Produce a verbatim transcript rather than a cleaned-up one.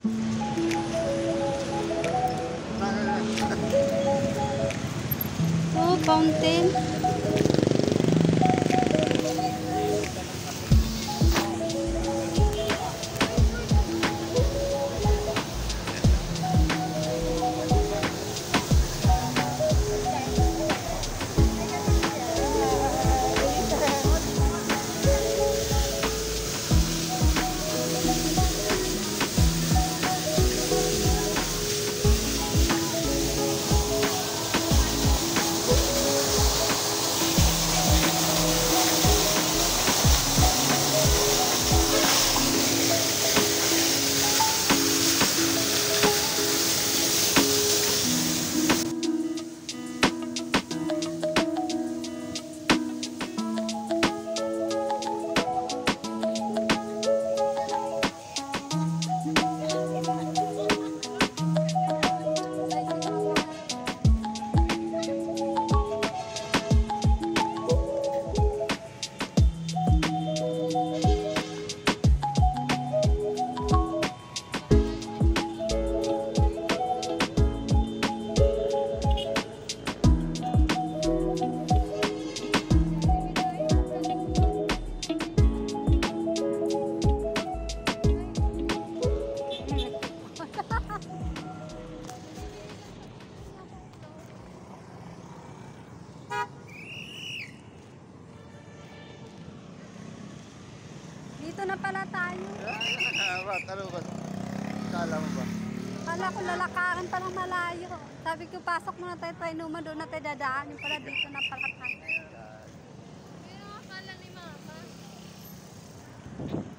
Oh, fountain. Dito na pala tayo. Ano ba? Kala mo ba? Kala ko lalakarin pa ng malayo. Sabi ko, pasok muna tayo tayo naman, doon na tayo dadaan. Yung pala dito na pala tayo. Pero akala ni Mama.